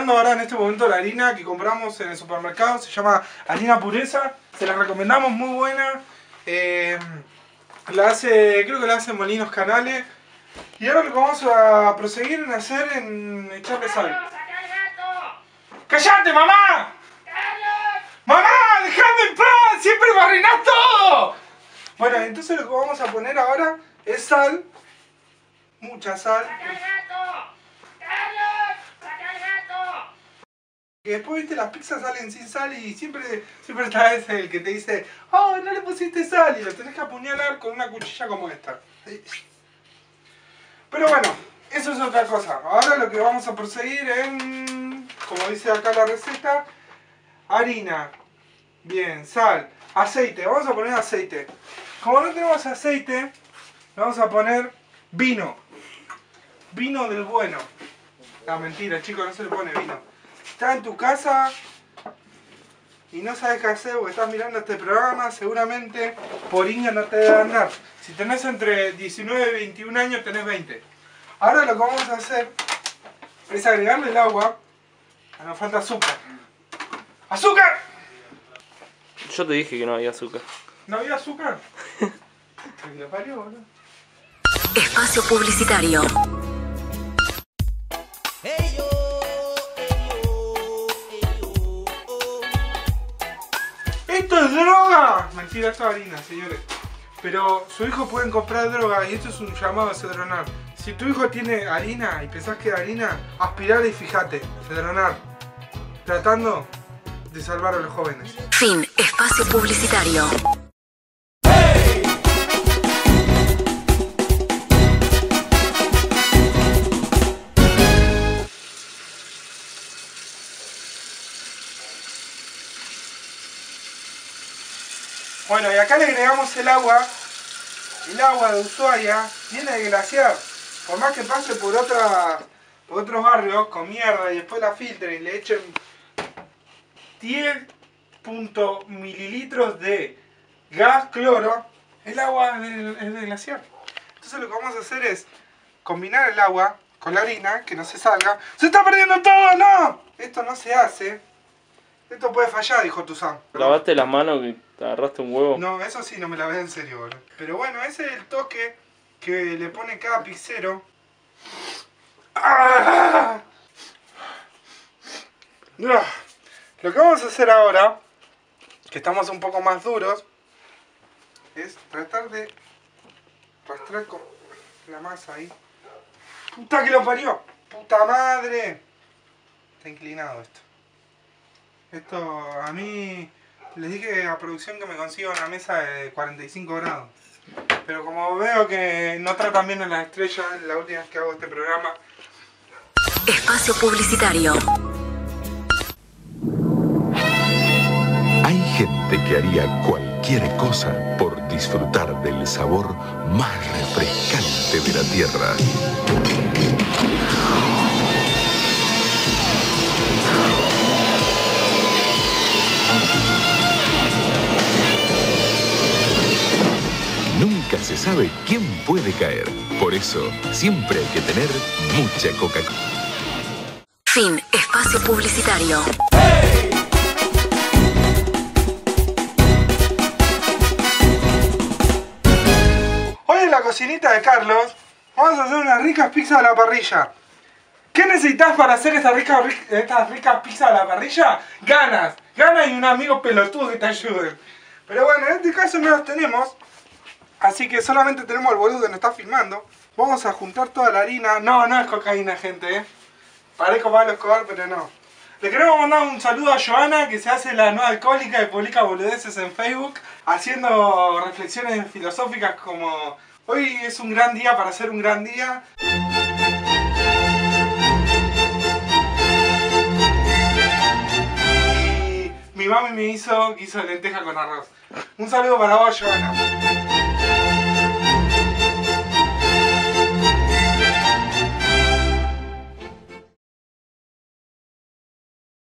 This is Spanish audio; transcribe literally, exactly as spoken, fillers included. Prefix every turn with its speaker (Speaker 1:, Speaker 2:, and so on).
Speaker 1: probando ahora en este momento la harina que compramos en el supermercado. Se llama harina pureza. Se la recomendamos, muy buena. Eh, la hace, creo que la hace Molinos Canales. Y ahora lo que vamos a proseguir en hacer en echarle sal. ¡Cállate, mamá! ¡Mamá! ¡Dejadme en paz! ¡Siempre me arruinás todo! Bueno, entonces lo que vamos a poner ahora es sal. Mucha sal. Que después, viste, las pizzas salen sin sal y siempre, siempre está ese el que te dice: oh, no le pusiste sal, y lo tenés que apuñalar con una cuchilla como esta. Pero bueno, eso es otra cosa. Ahora lo que vamos a proseguir en, como dice acá la receta, harina, bien, sal, aceite. Vamos a poner aceite. Como no tenemos aceite, vamos a poner vino. Vino del bueno. No, mentira, chicos, no se le pone vino. Estás en tu casa y no sabes qué hacer porque estás mirando este programa, seguramente por Inga no te debe andar. Si tenés entre diecinueve y veintiún años, tenés veinte. Ahora lo que vamos a hacer es agregarle el agua. Ah, nos falta azúcar. ¡Azúcar!
Speaker 2: Yo te dije que no había azúcar.
Speaker 1: ¿No había azúcar? Puta que lo parió, boludo.
Speaker 3: Espacio publicitario.
Speaker 1: ¡Esto es droga! Mentira, esto es harina, señores. Pero su hijo pueden comprar droga y esto es un llamado a cedronar. Si tu hijo tiene harina y pensás que es harina, aspirar y fíjate, cedronar. Tratando de salvar a los jóvenes.
Speaker 3: Fin. Espacio publicitario.
Speaker 1: Bueno, y acá le agregamos el agua. El agua de Ushuaia viene de glaciar. Por más que pase por otra, por otros barrios con mierda y después la filtren y le echen diez mililitros de gas cloro, el agua es de, es de glaciar. Entonces lo que vamos a hacer es combinar el agua con la harina, que no se salga. ¡Se está perdiendo todo! ¡No! Esto no se hace. Esto puede fallar, dijo Tuzán.
Speaker 2: ¿Lavaste las manos que te agarraste un huevo?
Speaker 1: No, eso sí, no me la ve en serio, boludo. Pero bueno, ese es el toque que le pone cada pizzero. ¡Ah! Lo que vamos a hacer ahora, que estamos un poco más duros, es tratar de arrastrar con la masa ahí. ¡Puta que lo parió! ¡Puta madre! Está inclinado esto. Esto, a mí, les dije a producción que me consiga una mesa de cuarenta y cinco grados. Pero como veo que no tratan bien a las estrellas, la última vez que hago este programa.
Speaker 3: Espacio publicitario.
Speaker 4: Hay gente que haría cualquier cosa por disfrutar del sabor más refrescante de la tierra. Nunca se sabe quién puede caer. Por eso, siempre hay que tener mucha Coca-Cola.
Speaker 3: Fin. Espacio publicitario.
Speaker 1: Hoy en la cocinita de Carlos vamos a hacer unas ricas pizzas a la parrilla. ¿Qué necesitas para hacer estas ricas, estas ricas pizzas a la parrilla? Ganas. Ganas y un amigo pelotudo que te ayuden. Pero bueno, en este caso no los tenemos. Así que solamente tenemos al boludo que nos está filmando. Vamos a juntar toda la harina. No, no es cocaína, gente, ¿eh? Parezco Pablo Escobar, pero no. Le queremos mandar un saludo a Joana, que se hace la nueva alcohólica y publica boludeces en Facebook, haciendo reflexiones filosóficas como: hoy es un gran día para hacer un gran día. Y mi mami me hizo, hizo lenteja con arroz. Un saludo para vos, Joana.